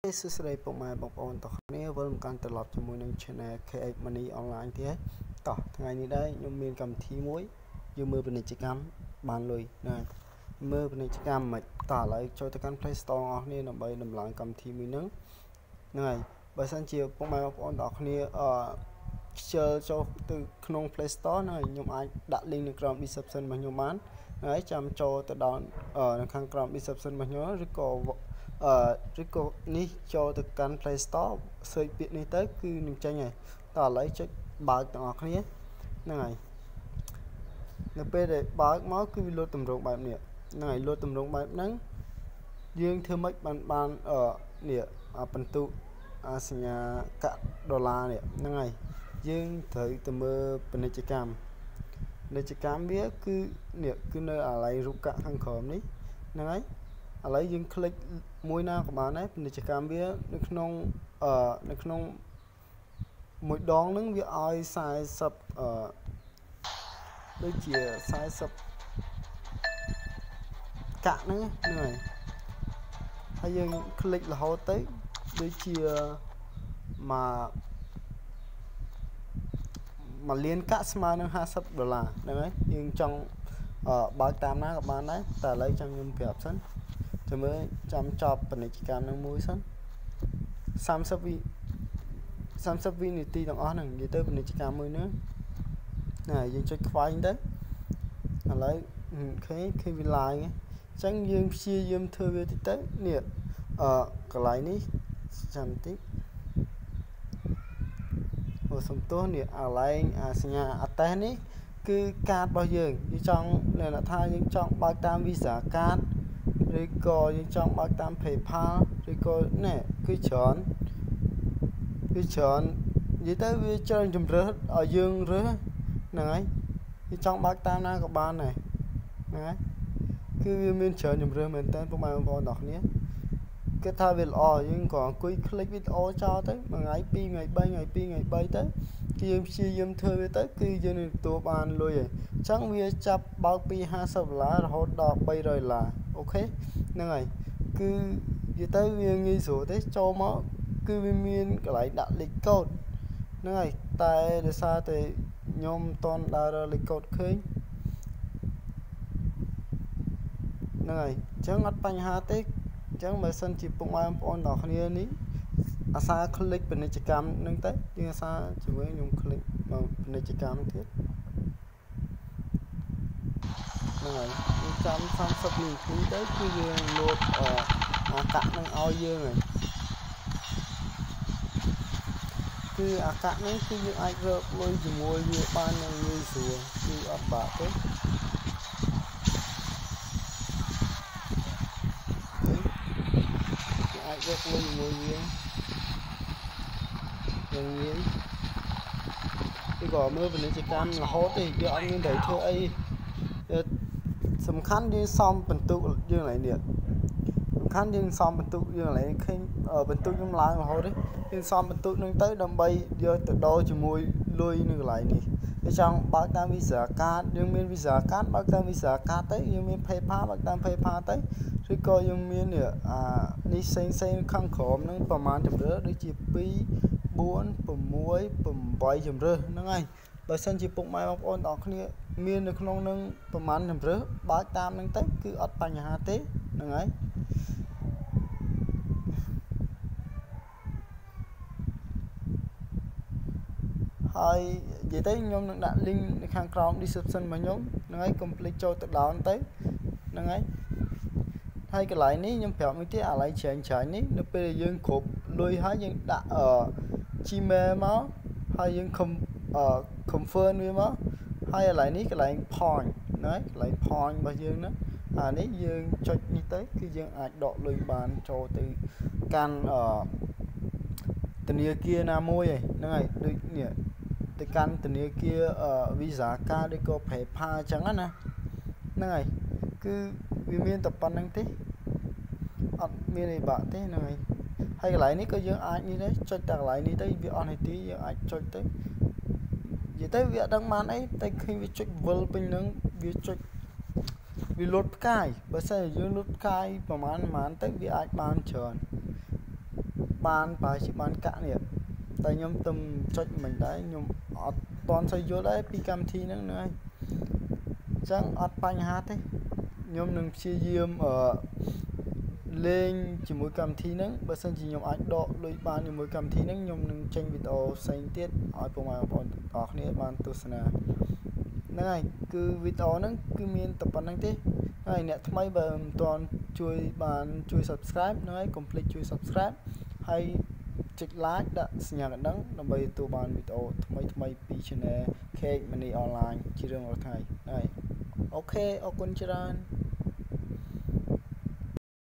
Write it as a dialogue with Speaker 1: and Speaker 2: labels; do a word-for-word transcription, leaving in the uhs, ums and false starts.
Speaker 1: ទេសួស្តីពុកម៉ែបងប្អូនទាំងគ្នាវិលមកកាន់ត្រឡប់ជាមួយនឹង Channel ខេ เอ็กซ์ Money Online ទៀតតោះថ្ងៃនេះដែរខ្ញុំមានកម្មវិធីមួយយើងមើលពាណិជ្ជកម្មបានលុយណាមើលពាណិជ្ជកម្មមិនតោះឥឡូវចូលទៅកាន់ Play Store អស់គ្នាដើម្បីដំឡើងកម្មវិធីមួយហ្នឹងហ្នឹងហើយបើសិនជាពុកម៉ែបងប្អូនទាំងគ្នាអឺខ្ជិលចូលទៅក្នុង Play Store ហ្នឹងខ្ញុំអាចដាក់ link នៅក្រោម description របស់ខ្ញុំបានហើយចាំចូលទៅដល់នៅខាងក្រោម description របស់ខ្ញុំឬក៏អឺឬក៏នេះចូលទៅកាន់ Play Store search ពាក្យនេះទៅគឺនឹងចេញហើយតោះឥឡូវចុចបើកទាំងអស់គ្នាហ្នឹងហើយនៅពេលដែលបើកមកគឺវាលោតតម្រងបែបនេះហ្នឹងហើយលោតតម្រងបែបហ្នឹងយើងធ្វើម៉េចបានបានអឺនេះបន្ទុកអាសញ្ញាកាក់ដុល្លារនេះហ្នឹងហើយយើងត្រូវទៅមើលពាណិជ្ជកម្មពាណិជ្ជកម្មវាគឺនេះគឺនៅអាឡៃរូបកាក់ខាងក្រោមនេះហ្នឹងហើយឥឡូវយើងคลิกមួយណាក៏បានដែរពាណិជ្ជកម្មវានៅក្នុងអឺនៅក្នុងមួយដងហ្នឹងវាឲ្យ40អឺដូចជា40កាក់ហ្នឹងហ្នឹងហើយហើយយើងคลิករហូតទៅដូចជាមកមួយលានកាក់ស្មើនឹង50ដុល្លារហ្នឹងហើយយើងចង់អឺបើកតាមណាក៏បានដែរតែឥឡូវចាំខ្ញុំប្រាប់សិនចាំមើលចាំចប់ពាណិជ្ជកម្មនឹងមួយសិន30វិ30វិនាទីទាំងអស់ហ្នឹងនិយាយទៅពាណិជ្ជកម្មមួយហ្នឹងណាយើងចុចខ្វែងទៅឥឡូវអូខេគឺវាឡើងអញ្ចឹងយើងព្យាយាមធ្វើវាតិចទៅនេះអឺកន្លែងនេះចាំតិចអូសំទោសនេះកន្លែងអាសញ្ញាអត្តេសនេះគឺកាតរបស់យើងយើងចង់លក្ខណៈថាយើងចង់បើកតាម Visa card ឬក៏យើងចង់បើកតាម PayPal ឬក៏ណែគឺច្រើនគឺច្រើននិយាយទៅវាច្រើនជំរើសឲ្យយើងរើសហ្នឹងហើយយើងចង់បើកតាមណាក៏បានដែរហ្នឹងហើយគឺវាមានច្រើនជំរើសមែនតើពុកម៉ែបងប្អូនទាំងគ្នាគេថាវាល្អយើងក៏អង្គុយคลิกវីដេអូចោលទៅមួយថ្ងៃពីរថ្ងៃបីថ្ងៃពីរថ្ងៃបីទៅគឺយើងព្យាយាមធ្វើវាទៅគឺយើងនឹងទទួលបានលុយហើយអញ្ចឹងវាចាប់បើកពី50ដុល្លាររហូតដល់300ដុល្លារអូខេហ្នឹងហើយគឺនិយាយទៅវាងាយស្រួលទេចូលមកគឺវាមានកន្លែងដាក់លេខកូដហ្នឹងហើយតែដោយសារតែខ្ញុំមិនតន់ដើរលេខកូដឃើញហ្នឹងហើយអញ្ចឹងអត់បញ្ហាទេអញ្ចឹងបើសិនជាពុកម៉ែបងប្អូនទាំងគ្នានេះអាសាคลิกពាណិជ្ជកម្មហ្នឹងទៅយើងអាសាជាមួយខ្ញុំคลิกមកពាណិជ្ជកម្មទៀតហ្នឹងហើយយើងចាំ30នាទីទៅគឺវាលោតអាកាក់ហ្នឹងឲ្យយើងហើយគឺអាកាក់ហ្នឹងគឺយើងអាចរកលុយជាមួយវាបានយ៉ាងងាយស្រួលគឺអត់បាក់ទេអាចរកលុយជាមួយវាយ៉ាងងាយគឺក៏មើលពាណិជ្ជកម្មរហូតទេយើងអត់មានត្រូវធ្វើអីសំខាន់យើងសំបន្ទុកយើងឡើយនេះសំខាន់យើងសំបន្ទុកយើងឡើយឃើញបន្ទុកខ្ញុំឡើងរហូតទេយើងសំបន្ទុកនឹងទៅដើម្បីយកទៅដូរជាមួយលុយនៅកន្លែងនេះយើងចង់បើកតាម Visa card យើងមាន Visa card បើកតាម Visa card ទៅយើងមាន PayPal បើកតាម PayPal ទៅឬក៏យើងមានអានេះផ្សេងផ្សេងខាងក្រោមហ្នឹងប្រហែលជម្រើសដូចជា2 4 6 8ជម្រើសហ្នឹងហើយបើសិនជាពុកម៉ែបងប្អូនទាំងគ្នាមាននៅក្នុងហ្នឹងប្រហែលជម្រើសបើកតាមហ្នឹងទៅគឺអត់បញ្ហាទេហ្នឹងហើយហើយនិយាយទៅខ្ញុំនឹងដាក់ link នៅខាងក្រោម description របស់ខ្ញុំហ្នឹងហើយកុំភ្លេចចូលទៅ down ទៅហ្នឹងហើយហើយកន្លែងនេះខ្ញុំប្រាប់មួយទៀតអាឡៃច្រើនច្រើននេះនៅពេលយើងគ្រប់លុយហើយយើងដាក់អឺ Gmail មកហើយយើង confirm វាមកហើយកន្លែងនេះកន្លែង point ណាកន្លែង point របស់យើងណាអានេះយើងចុចនេះទៅគឺយើងអាចដកលុយបានចូលទៅកាន់អឺធនាគារណាមួយហ្នឹងហើយដូចនេះទៅកាន់ធនាគារ Visa card ឬក៏ PayPal អញ្ចឹងណាហ្នឹងហើយគឺវាមានតែប៉ុណ្្នឹងទេអត់មានអីបាក់ទេហ្នឹងហើយហើយកន្លែងនេះក៏យើងអាចនេះដែរចុចតែកន្លែងនេះទៅវាអស់នាទីយើងអាចចុចទៅនិយាយទៅវាអត់ដឹងបានអីតែឃើញវាចុចវិលពេញហ្នឹងវាចុចវាលុតផ្កាយបើសិនយើងលុតផ្កាយប្រហែលប្រហែលទៅវាអាចបានច្រើនបានបើជាបានកាក់នេះតែខ្ញុំទំចុចមិនដែរខ្ញុំអត់តន់សូវយល់ដែរពីកម្មវិធីហ្នឹងហ្នឹងហើយអញ្ចឹងអត់បញ្ហាទេខ្ញុំនឹងព្យាយាមអឺលេងជាមួយកម្មវិធីហ្នឹងបើសិនជាខ្ញុំអាចដកលុយបានជាមួយកម្មវិធីហ្នឹងខ្ញុំនឹងចេញវីដេអូផ្សេងទៀតឲ្យពុកម៉ែបងប្អូនទាំងអស់គ្នាបានទស្សនាហ្នឹងហើយគឺវីដេអូហ្នឹងគឺមានតែប៉ុណ្្នឹងទេហើយអ្នកថ្មីបើមិនទាន់ជួយបានជួយ Subscribe ហ្នឹងហើយកុំភ្លេចជួយ Subscribe ហើយចុច like ដាក់សញ្ញាកណ្ដឹងដើម្បីទទួលបានវីដេអូថ្មីថ្មីពី Channel ខេ Money Online ជារៀងរាល់ថ្ងៃហើយអូខេអរគុណច្រើន